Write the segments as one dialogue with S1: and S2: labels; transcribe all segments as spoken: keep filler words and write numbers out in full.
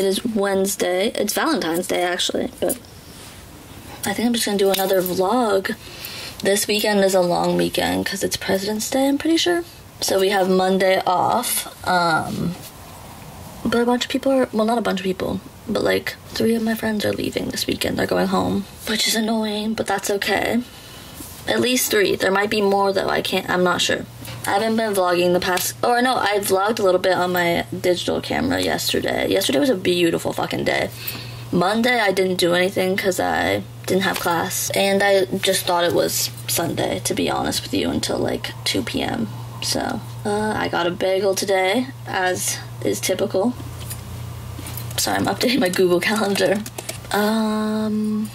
S1: is Wednesday. It's Valentine's Day, actually, but I think I'm just gonna do another vlog. This weekend is a long weekend because it's President's Day, I'm pretty sure. So we have Monday off, um, but a bunch of people are, well, not a bunch of people, but like three of my friends are leaving this weekend. They're going home, which is annoying, but that's okay. At least three. There might be more though, I can't, I'm not sure. I haven't been vlogging the past, or no, I vlogged a little bit on my digital camera yesterday. Yesterday was a beautiful fucking day. Monday I didn't do anything because I didn't have class, and I just thought it was Sunday, to be honest with you, until like two p m So, uh, I got a bagel today, as is typical. Sorry, I'm updating my Google Calendar. Um,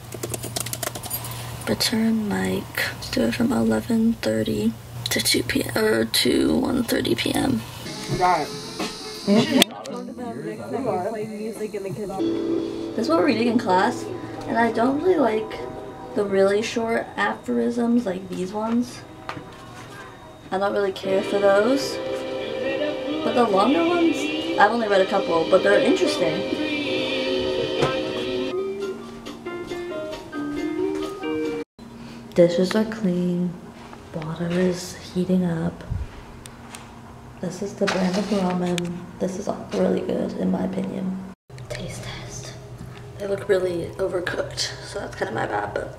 S1: return mic. Let's do it from eleven thirty to two p m or to one thirty p m
S2: Right.
S1: This is what we're reading in class, and I don't really like the really short aphorisms like these ones. I don't really care for those. But the longer ones, I've only read a couple, but they're interesting. Dishes are clean. Water is heating up. This is the brand of ramen. This is really good, in my opinion. Taste test. They look really overcooked, so that's kind of my bad, but...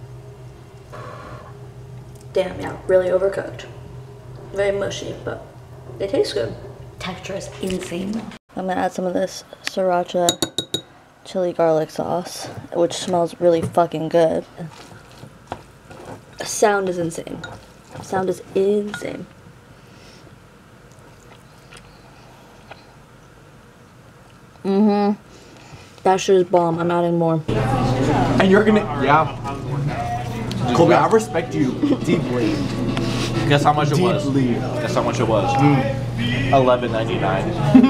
S1: Damn, yeah, really overcooked. Very mushy, but they taste good. Texture is insane. I'm gonna add some of this sriracha chili garlic sauce, which smells really fucking good. The sound is insane. The sound is insane. Mm-hmm. That shit is bomb. I'm adding more.
S2: And you're gonna, yeah. Colby, I respect you deeply.
S3: Guess how much it was?
S2: Deeply.
S3: Guess how much it was? Mm. eleven ninety-nine.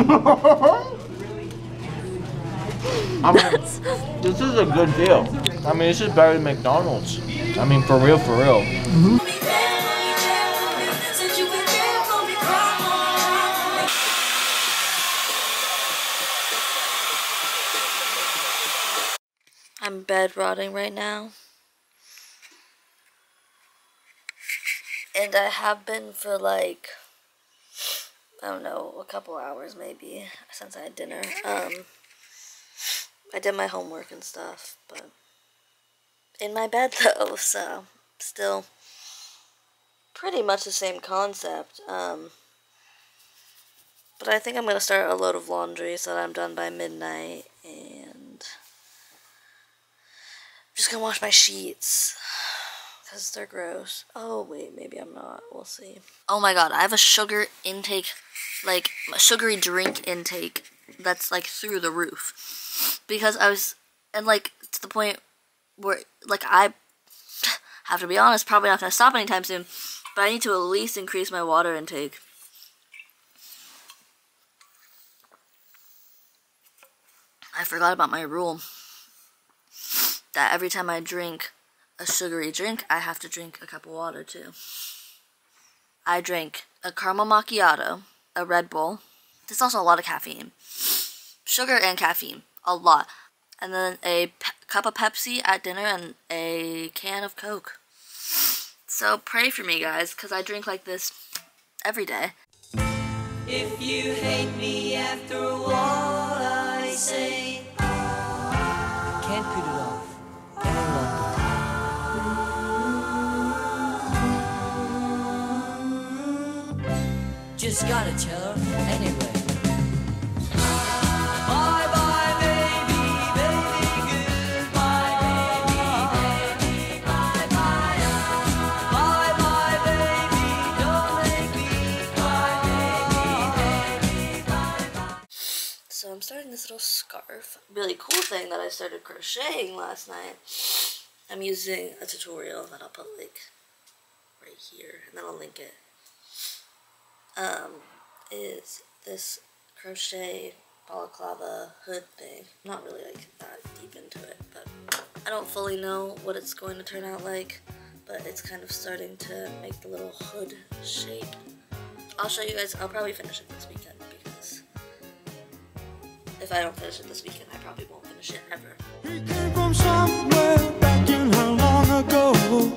S3: I mean, this is a good deal. I mean, this is better than McDonald's. I mean, for real, for real. Mm-hmm.
S1: I'm bed rotting right now. And I have been for like, I don't know, a couple hours maybe, since I had dinner. Um, I did my homework and stuff, but in my bed though, so still pretty much the same concept. Um, but I think I'm going to start a load of laundry so that I'm done by midnight, and I'm just going to wash my sheets. Because they're gross. Oh, wait, maybe I'm not. We'll see. Oh my god, I have a sugar intake, like, a sugary drink intake that's, like, through the roof. Because I was, and, like, to the point where, like, I have to be honest, probably not going to stop anytime soon, but I need to at least increase my water intake. I forgot about my rule. That every time I drink a sugary drink, I have to drink a cup of water too. I drank a caramel macchiato, a Red Bull. There's also a lot of caffeine. Sugar and caffeine, a lot. And then a pe cup of Pepsi at dinner and a can of Coke. So pray for me, guys, because I drink like this every day.
S4: If you hate me after what I say, can't put it off any longer. Just gotta tell her anyway. Bye bye baby, baby, goodbye baby, baby, bye bye. Bye bye baby, don't make me cry baby, baby, bye bye.
S1: So I'm starting this little scarf. Really cool thing that I started crocheting last night. I'm using a tutorial that I'll put like right here, and then I'll link it. Um, is this crochet balaclava hood thing. I'm not really like that deep into it, but I don't fully know what it's going to turn out like, but it's kind of starting to make the little hood shape. I'll show you guys. I'll probably finish it this weekend because if I don't finish it this weekend, I probably won't finish it ever.
S5: He came from somewhere back in how long ago.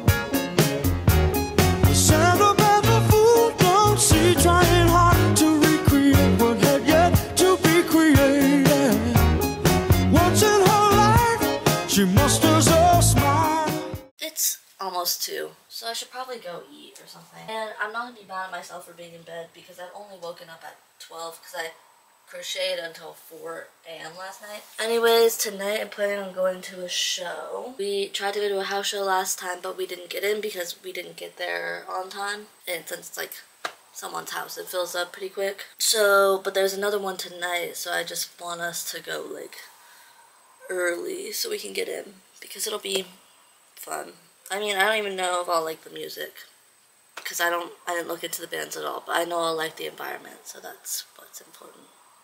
S5: The sentimental fool don't see, trying hard to recreate what had yet to be created. Once in her life, she musters a smile.
S1: It's almost two, so I should probably go eat or something. And I'm not gonna be mad at myself for being in bed because I've only woken up at twelve because I crocheted until four A M last night. Anyways, tonight I'm planning on going to a show. We tried to go to a house show last time, but we didn't get in because we didn't get there on time. And since it's like someone's house, it fills up pretty quick. So, but there's another one tonight, so I just want us to go like early so we can get in because it'll be fun. I mean, I don't even know if I'll like the music because I don't, I didn't look into the bands at all, but I know I'll like the environment, so that's what's important.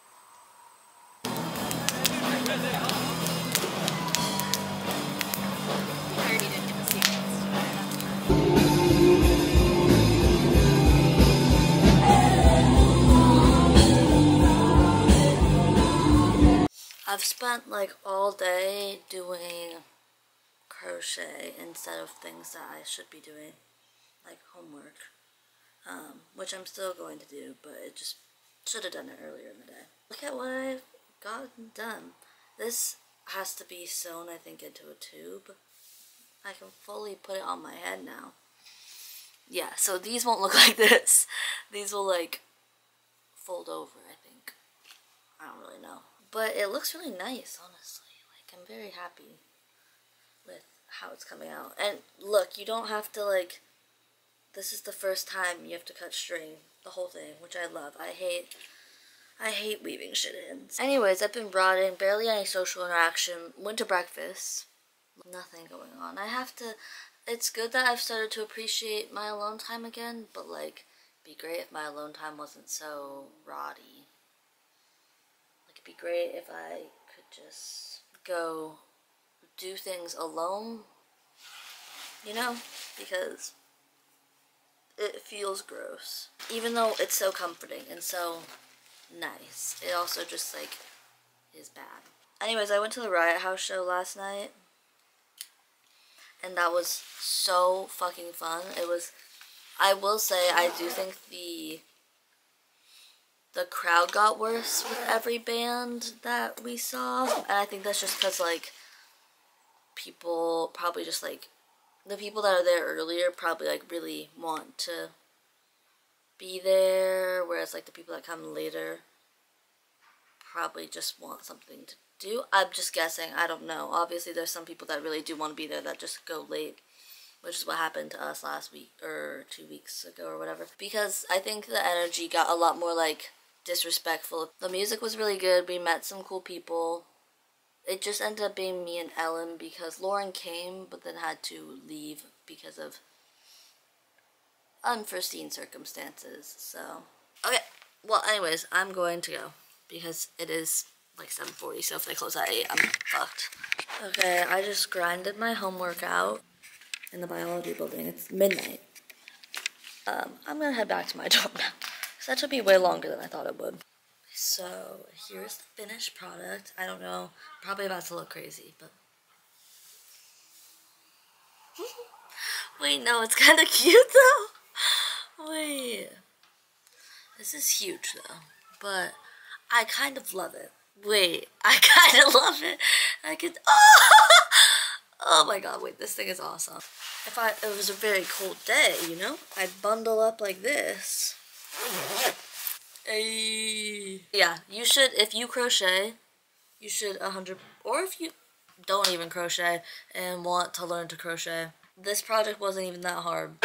S1: I've spent like all day doing crochet instead of things that I should be doing, like homework, um, which I'm still going to do, but it just should have done it earlier in the day. Look at what I've gotten done. This has to be sewn, I think, into a tube. I can fully put it on my head now. Yeah, so these won't look like this. These will like fold over, I think. I don't really know. But it looks really nice, honestly. Like, I'm very happy with how it's coming out. And look, you don't have to like, this is the first time you have to cut string, the whole thing, which I love. I hate, I hate weaving shit in. Anyways, I've been brought in, barely any social interaction, went to breakfast, nothing going on. I have to, it's good that I've started to appreciate my alone time again, but like, it'd be great if my alone time wasn't so roddy. Like, it'd be great if I could just go do things alone, you know, because it feels gross. Even though it's so comforting and so nice, it also just like is bad. Anyways, I went to the Riot House show last night and that was so fucking fun. It was, I will say, I do think the the crowd got worse with every band that we saw, and I think that's just because like people probably just like, the people that are there earlier probably like really want to be there, whereas like the people that come later probably just want something to do. I'm just guessing, I don't know. Obviously there's some people that really do want to be there that just go late, which is what happened to us last week or two weeks ago or whatever, because I think the energy got a lot more like disrespectful. The music was really good, we met some cool people. It just ended up being me and Ellen because Lauren came but then had to leave because of unforeseen circumstances. So, okay, well anyways, I'm going to go because it is like seven forty, so if they close at eight, I'm fucked. Okay, I just grinded my homework out in the biology building. It's midnight. Um, I'm gonna head back to my dorm now because that took me way longer than I thought it would. So, here's the finished product. I don't know, probably about to look crazy, but... Wait, no, it's kind of cute, though. Wait. This is huge, though, but I kind of love it. Wait, I kind of love it. I could... Oh! Oh my god, wait, this thing is awesome. If I, it was a very cold day, you know, I'd bundle up like this. Hey. Yeah, you should, if you crochet, you should a hundred, or if you don't even crochet and want to learn to crochet, this project wasn't even that hard.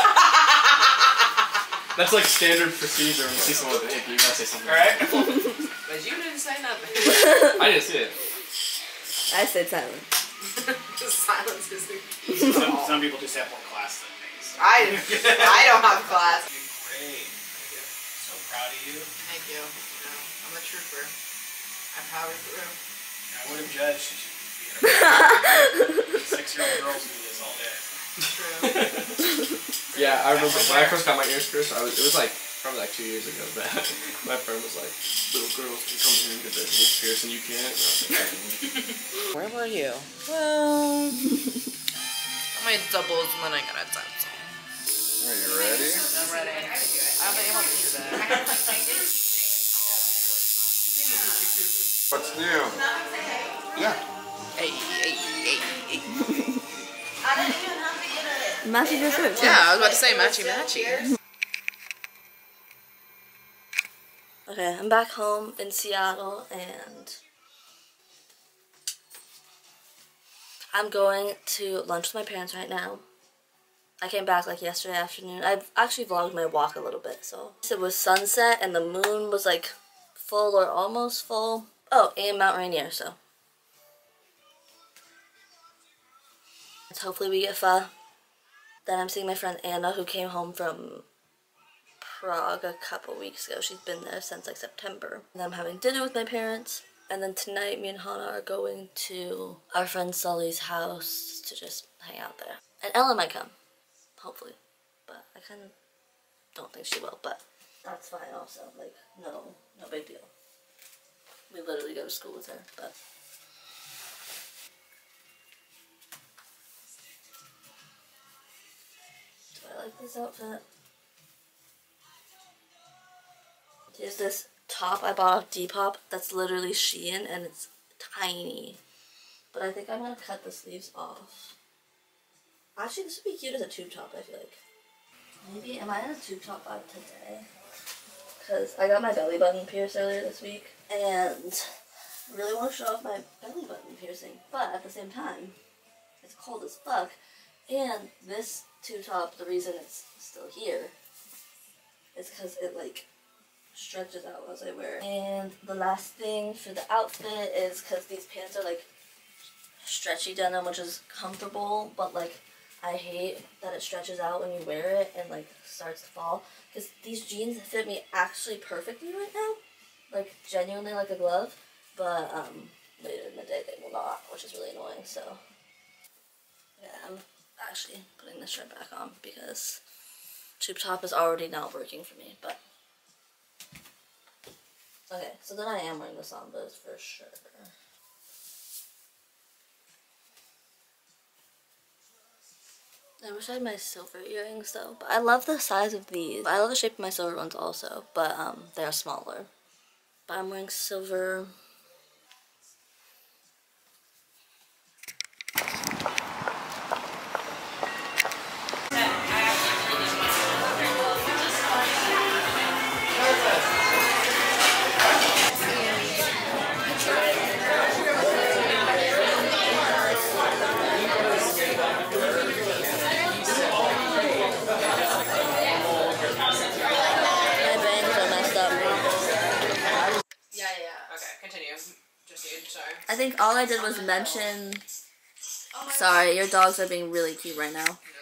S2: That's like standard procedure when you see someone with a hickey, you gotta say something.
S6: Alright? But you didn't say nothing.
S2: I didn't see it.
S1: I said silent.
S6: Just silence is the
S7: some, some people just have more class than me. So.
S6: I, I don't have class.
S7: Great. So proud of you.
S6: Thank you. You know, I'm a trooper. I power through.
S7: I would have judged you. Six-year-old girls do this all day.
S6: True.
S2: Yeah, I remember when I first got my ears pierced, I was, it was like
S8: probably like two years ago, but my friend was like, little girls can come here and get their niche pierced and you can't. And I was like,
S9: where were you? Well, how many doubles and then I got a double.
S10: Are you ready?
S9: I'm ready. I'm able to do that.
S10: What's new? Yeah.
S9: Hey, hey, hey, hey.
S1: Matching your shirt.
S9: Yeah, I was about to say matchy matchy.
S1: Okay, I'm back home in Seattle and I'm going to lunch with my parents right now. I came back like yesterday afternoon. I've actually vlogged my walk a little bit, so. It was sunset and the moon was like full or almost full. Oh, and Mount Rainier, so. Let's hopefully we get pho. Then I'm seeing my friend Anna who came home from Prague a couple weeks ago. She's been there since like September. And then I'm having dinner with my parents. And then tonight me and Hannah are going to our friend Sully's house to just hang out there. And Ella might come. Hopefully, but I kind of don't think she will, but that's fine also, like, no, no big deal. We literally go to school with her, but. Do I like this outfit? Here's this top I bought off Depop that's literally Shein and it's tiny, but I think I'm gonna cut the sleeves off. Actually, this would be cute as a tube top, I feel like. Maybe, am I in a tube top vibe today? Because I got my belly button pierced earlier this week, and I really want to show off my belly button piercing, but at the same time, it's cold as fuck, and this tube top, the reason it's still here, is because it, like, stretches out as I wear it. And the last thing for the outfit is because these pants are, like, stretchy denim, which is comfortable, but, like, I hate that it stretches out when you wear it and like starts to fall, because these jeans fit me actually perfectly right now, like genuinely like a glove, but um, later in the day they will not, which is really annoying. So yeah, I'm actually putting this shirt back on because tube top is already not working for me, but okay, so then I am wearing the Sambas for sure. I wish I had my silver earrings though, but I love the size of these. I love the shape of my silver ones also, but um, they are smaller. But I'm wearing silver. I think all I did was mention. Sorry, your dogs are being really cute right now.